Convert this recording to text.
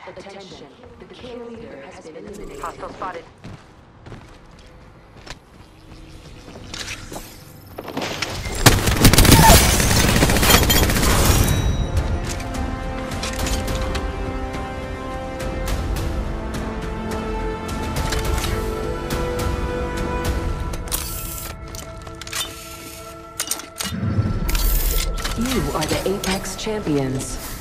Attention. The kill leader has been eliminated. Hostile spotted. You are the Apex Champions.